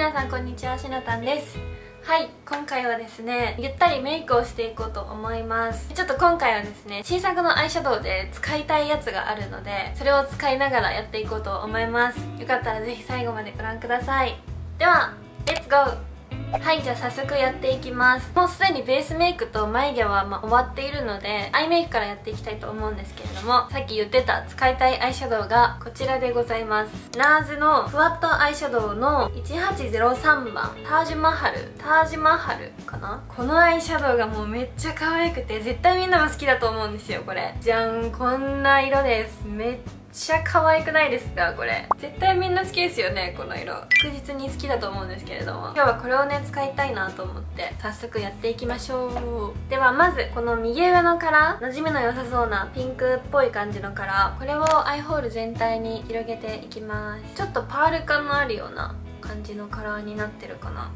皆さんこんにちは、しのたんです。はい、今回はですね、ゆったりメイクをしていこうと思います。ちょっと今回はですね、新作のアイシャドウで使いたいやつがあるので、それを使いながらやっていこうと思います。よかったらぜひ最後までご覧ください。では、レッツゴー。はい、じゃあ早速やっていきます。もうすでにベースメイクと眉毛は終わっているので、アイメイクからやっていきたいと思うんですけれども、さっき言ってた使いたいアイシャドウがこちらでございます。NARS のふわっとアイシャドウの1803番タージマハルかな。このアイシャドウがもうめっちゃ可愛くて、絶対みんなも好きだと思うんですよ。これじゃん、こんな色です。めっちゃ可愛くないですか？これ絶対みんな好きですよね。この色確実に好きだと思うんですけれども、今日はこれをね使いたいなと思って早速やっていきましょう。ではまずこの右上のカラー、馴染みの良さそうなピンクっぽい感じのカラー、これをアイホール全体に広げていきます。ちょっとパール感のあるような感じのカラーになってるかな。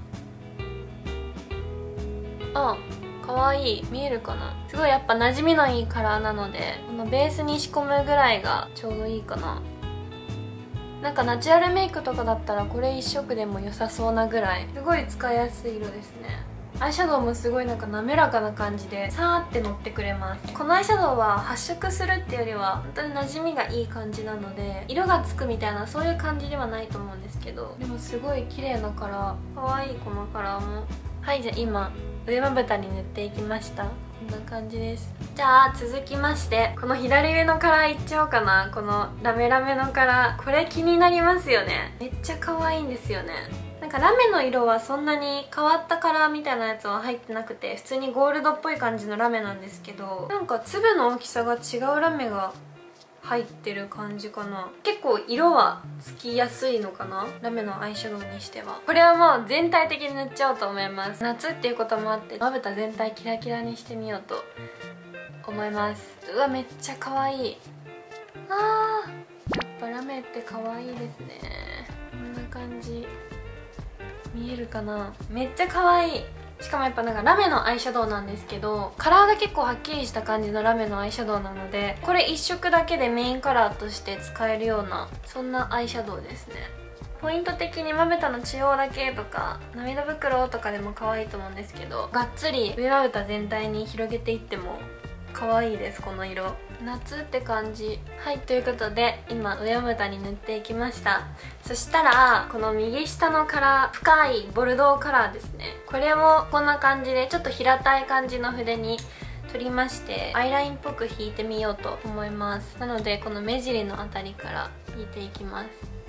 あ、かわいい。見えるかな。すごいやっぱ馴染みのいいカラーなので、このベースに仕込むぐらいがちょうどいいかな。なんかナチュラルメイクとかだったらこれ一色でも良さそうなぐらい、すごい使いやすい色ですね。アイシャドウもすごいなんか滑らかな感じでさーって乗ってくれます。このアイシャドウは発色するっていうよりは本当に馴染みがいい感じなので、色がつくみたいなそういう感じではないと思うんですけど、でもすごい綺麗なカラー、かわいい。このカラーも。はい、じゃあ今上まぶたに塗っていきました。こんな感じです。じゃあ続きましてこの左上のカラーいっちゃおうかな。このラメラメのカラー、これ気になりますよね。めっちゃ可愛いんですよね。なんかラメの色はそんなに変わったカラーみたいなやつは入ってなくて、普通にゴールドっぽい感じのラメなんですけど、なんか粒の大きさが違うラメが入ってる感じかな。結構色はつきやすいのかな、ラメのアイシャドウにしては。これはもう全体的に塗っちゃおうと思います。夏っていうこともあってまぶた全体キラキラにしてみようと思います。うわ、めっちゃ可愛い。あー、やっぱラメって可愛いですね。こんな感じ見えるかな。めっちゃ可愛い。しかもやっぱなんかラメのアイシャドウなんですけど、カラーが結構はっきりした感じのラメのアイシャドウなので、これ1色だけでメインカラーとして使えるようなそんなアイシャドウですね。ポイント的にまぶたの中央だけとか涙袋とかでも可愛いと思うんですけど、がっつり上まぶた全体に広げていっても可愛いです。この色夏って感じ。はい、ということで今上まぶたに塗っていきました。そしたらこの右下のカラー、深いボルドーカラーですね、これをこんな感じでちょっと平たい感じの筆に取りまして、アイラインっぽく引いてみようと思います。なのでこの目尻のあたりから引いていきます。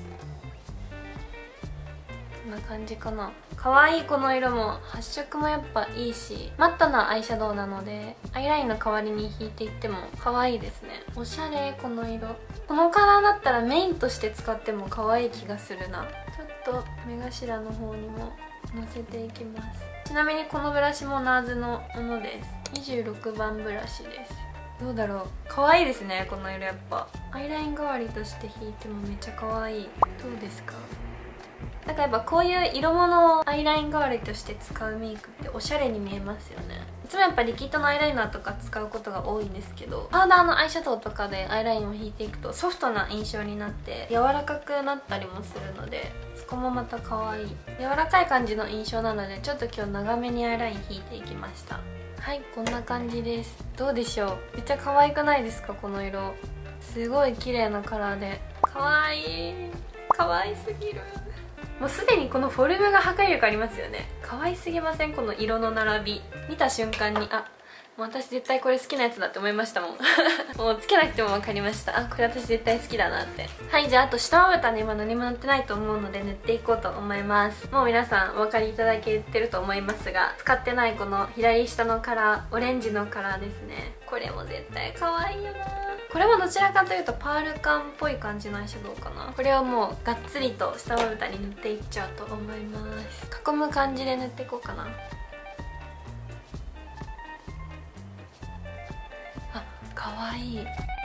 こんな感じかな。可愛い。この色も発色もやっぱいいし、マットなアイシャドウなのでアイラインの代わりに引いていっても可愛いですね。おしゃれ。この色、このカラーだったらメインとして使っても可愛い気がするな。ちょっと目頭の方にものせていきます。ちなみにこのブラシも NARS のものです。26番ブラシです。どうだろう、可愛いですね。この色やっぱアイライン代わりとして引いてもめっちゃ可愛い。どうですか？なんかやっぱこういう色物をアイライン代わりとして使うメイクっておしゃれに見えますよね。いつもやっぱリキッドのアイライナーとか使うことが多いんですけど、パウダーのアイシャドウとかでアイラインを引いていくとソフトな印象になって柔らかくなったりもするので、そこもまた可愛い。柔らかい感じの印象なのでちょっと今日長めにアイライン引いていきました。はい、こんな感じです。どうでしょう？めっちゃ可愛くないですか？この色すごい綺麗なカラーで可愛い。可愛すぎる。もうすでにこのフォルムが破壊力ありますよね。可愛すぎません？この色の並び見た瞬間に、あ、もう私絶対これ好きなやつだって思いましたもんもうつけなくても分かりました。あ、これ私絶対好きだなって。はい、じゃああと下まぶたね、今何も塗ってないと思うので塗っていこうと思います。もう皆さんお分かりいただけてると思いますが、使ってないこの左下のカラー、オレンジのカラーですね。これも絶対可愛いよな。これもどちらかというとパール感っぽい感じのアイシャドウかな。これをもうがっつりと下まぶたに塗っていっちゃうと思います。囲む感じで塗っていこうかな。あ、かわいい。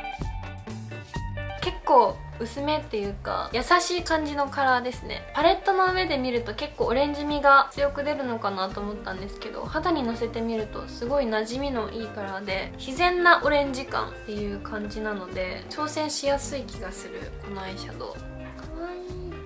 結構薄めっていうか優しい感じのカラーですね。パレットの上で見ると結構オレンジ味が強く出るのかなと思ったんですけど、肌にのせてみるとすごい馴染みのいいカラーで自然なオレンジ感っていう感じなので挑戦しやすい気がする。このアイシャドウかわいい。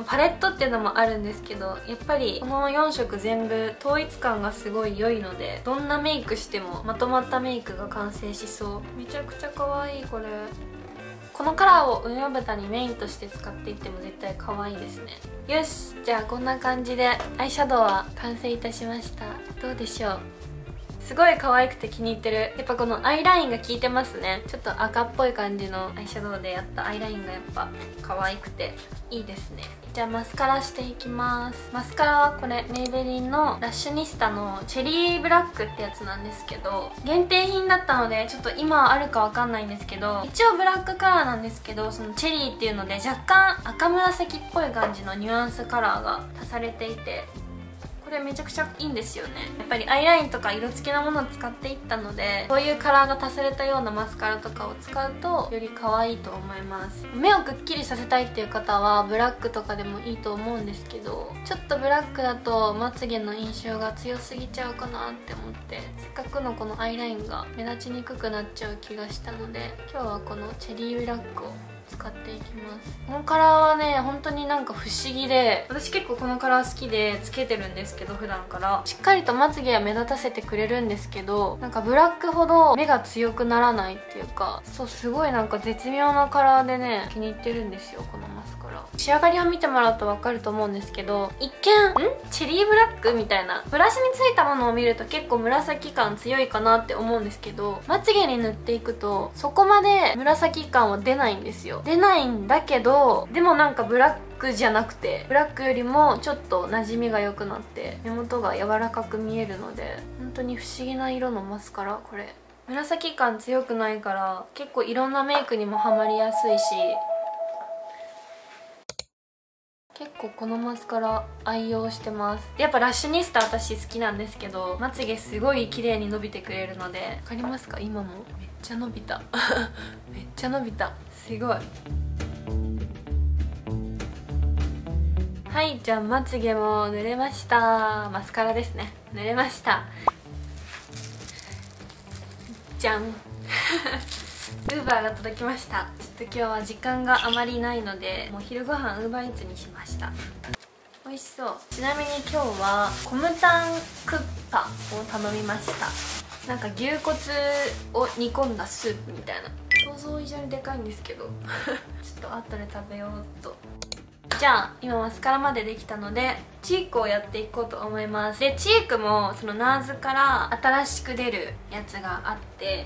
パレットっていうのもあるんですけど、やっぱりこの4色全部統一感がすごい良いので、どんなメイクしてもまとまったメイクが完成しそう。めちゃくちゃ可愛いこれ。このカラーを運用豚にメインとして使っていっても絶対可愛いですね。よし、じゃあこんな感じでアイシャドウは完成いたしました。どうでしょう。すごい可愛くて気に入ってる。やっぱこのアイラインが効いてますね。ちょっと赤っぽい感じのアイシャドウでやったアイラインがやっぱ可愛くていいですね。じゃあマスカラしていきます。マスカラはこれメイベリンのラッシュニスタのチェリーブラックってやつなんですけど、限定品だったのでちょっと今あるかわかんないんですけど、一応ブラックカラーなんですけど、そのチェリーっていうので若干赤紫っぽい感じのニュアンスカラーが足されていて、これめちゃくちゃいいんですよね。やっぱりアイラインとか色付きなものを使っていったので、こういうカラーが足されたようなマスカラとかを使うとより可愛いと思います。目をくっきりさせたいっていう方はブラックとかでもいいと思うんですけど、ちょっとブラックだとまつげの印象が強すぎちゃうかなって思って、せっかくのこのアイラインが目立ちにくくなっちゃう気がしたので、今日はこのチェリーブラックを使っていきます。このカラーはね本当になんか不思議で、私結構このカラー好きでつけてるんですけど、普段からしっかりとまつげは目立たせてくれるんですけど、なんかブラックほど目が強くならないっていうか、そうすごいなんか絶妙なカラーでね気に入ってるんですよこのマスカラ。仕上がりを見てもらうと分かると思うんですけど、一見チェリーブラックみたいな、ブラシについたものを見ると結構紫感強いかなって思うんですけど、まつげに塗っていくとそこまで紫感は出ないんですよ。出ないんだけど、でもなんかブラックじゃなくて、ブラックよりもちょっと馴染みが良くなって目元が柔らかく見えるので、本当に不思議な色のマスカラ。これ紫感強くないから結構いろんなメイクにもハマりやすいし、結構このマスカラ愛用してます。やっぱラッシュニスタ私好きなんですけど、まつげすごい綺麗に伸びてくれるので、わかりますか？今もめっちゃ伸びためっちゃ伸びた、すごい。はい、じゃあまつげも塗れました。マスカラですね、塗れましたじゃんウーバーが届きました。ちょっと今日は時間があまりないので、もう昼ご飯ウーバーイーツにしました。美味しそう。ちなみに今日はコムタンクッパを頼みました。なんか牛骨を煮込んだスープみたいな、想像以上にでかいんですけどちょっと後で食べようと。じゃあ今マスカラまでできたのでチークをやっていこうと思います。でチークもそのナーズから新しく出るやつがあって、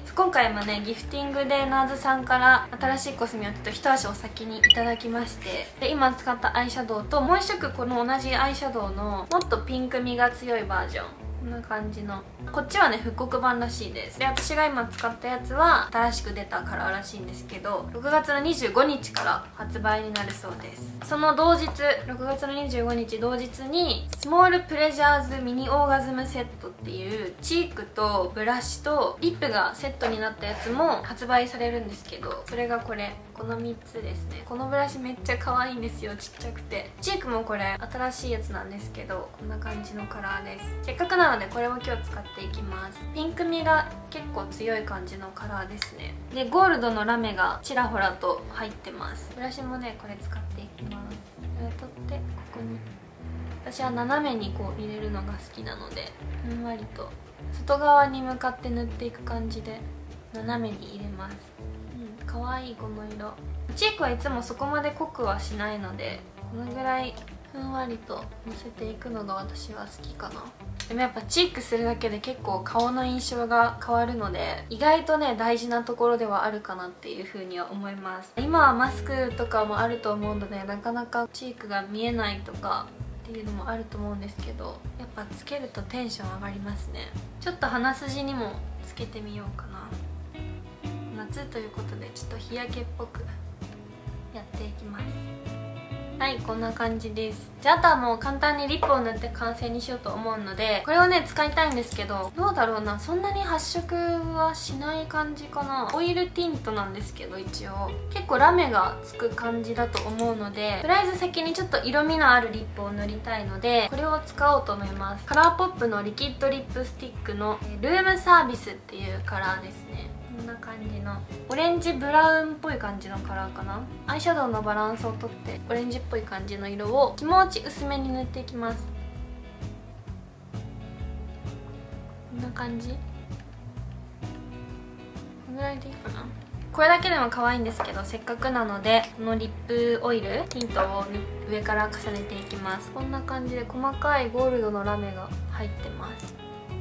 今回もねギフティングでナーズさんから新しいコスメをちょっと一足お先にいただきまして、で今使ったアイシャドウともう一色この同じアイシャドウのもっとピンクみが強いバージョン、こんな感じの、こっちはね復刻版らしいです。で私が今使ったやつは新しく出たカラーらしいんですけど、6月の25日から発売になるそうです。その同日、6月の25日同日にスモールプレジャーズミニオーガズムセットっていうチークとブラシとリップがセットになったやつも発売されるんですけど、それがこれ、この3つですね。このブラシめっちゃ可愛いんですよ、ちっちゃくて。チークもこれ新しいやつなんですけど、こんな感じのカラーです。せっかくなのでこれを今日使っていきます。ピンクみが結構強い感じのカラーですね。でゴールドのラメがちらほらと入ってます。ブラシもねこれ使っていきます。これ取ってここに、私は斜めにこう入れるのが好きなので、ふんわりと外側に向かって塗っていく感じで斜めに入れます。かわいいこの色。チークはいつもそこまで濃くはしないので、このぐらいふんわりとのせていくのが私は好きかな。でもやっぱチークするだけで結構顔の印象が変わるので、意外とね大事なところではあるかなっていう風には思います。今はマスクとかもあると思うので、なかなかチークが見えないとかっていうのもあると思うんですけど、やっぱつけるとテンション上がりますね。ちょっと鼻筋にもつけてみようかな。夏ということでちょっと日焼けっぽくやっていきます。はい、こんな感じです。じゃああとはもう簡単にリップを塗って完成にしようと思うので、これをね使いたいんですけど、どうだろうな、そんなに発色はしない感じかな。オイルティントなんですけど、一応結構ラメがつく感じだと思うので、とりあえず先にちょっと色味のあるリップを塗りたいので、これを使おうと思います。カラーポップのリキッドリップスティックのルームサービスっていうカラーですね。こんこんな感じのオレンジブラウンっぽい感じのカラーかな。アイシャドウのバランスをとってオレンジっぽい感じの色を気持ち薄めに塗っていきます。こんな感じ、このぐらいでいいかな。これだけでも可愛いんですけど、せっかくなのでこのリップオイルティントを上から重ねていきます。こんな感じで細かいゴールドのラメが入ってます。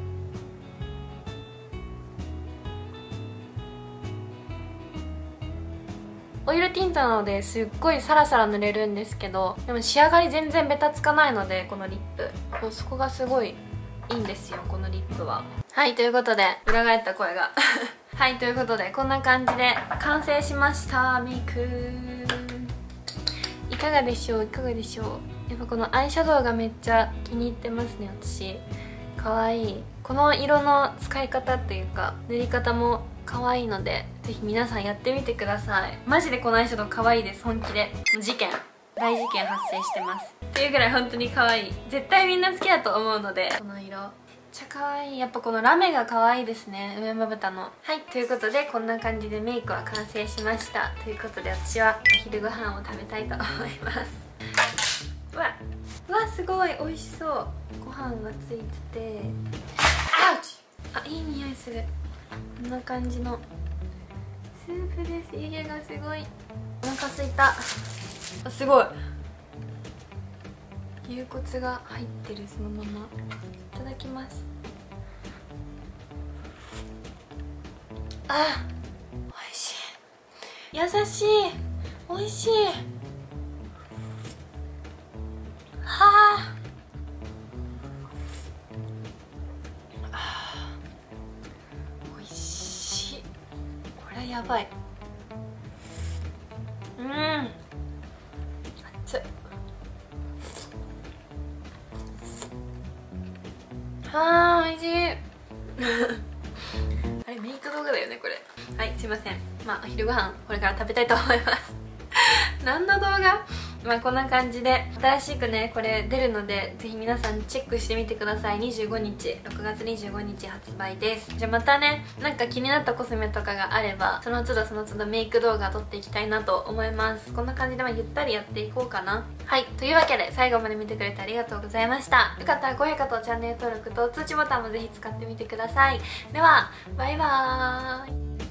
オイルティントなのですっごいサラサラ塗れるんですけど、でも仕上がり全然ベタつかないので、このリップもうそこがすごいいいんですよ、このリップは。はい、ということで裏返った声がはい、ということでこんな感じで完成しました。メイクいかがでしょう、いかがでしょう。やっぱこのアイシャドウがめっちゃ気に入ってますね、私。かわいい。この色の使い方っていうか塗り方も可愛いので、ぜひ皆さんやってみてください。マジでこのアイシャドウ可愛いです、本気で。大事件発生してますっていうぐらい本当に可愛い。絶対みんな好きだと思うので、この色めっちゃ可愛い。やっぱこのラメが可愛いですね、上まぶたの。はい、ということでこんな感じでメイクは完成しました。ということで私はお昼ご飯を食べたいと思いますうわすごい美味しそう。ご飯がついてて、アウチ、あ、いい匂いする。こんな感じのスープです。湯気がすごい。お腹すいた。あ、すごい、牛骨が入ってる、そのままいただきます。あ、美味しい、優しい、美味しい。はあ、美味しい。これやばい。熱っ。はあ、美味しいあれメイク動画だよねこれ。はい、すいません。まあお昼ご飯これから食べたいと思います何の動画。まあこんな感じで新しくねこれ出るので、ぜひ皆さんチェックしてみてください。25日6月25日発売です。じゃあまたね、なんか気になったコスメとかがあればその都度その都度メイク動画撮っていきたいなと思います。こんな感じでゆったりやっていこうかな。はい、というわけで最後まで見てくれてありがとうございました。よかったら高評価とチャンネル登録と通知ボタンもぜひ使ってみてください。ではバイバーイ。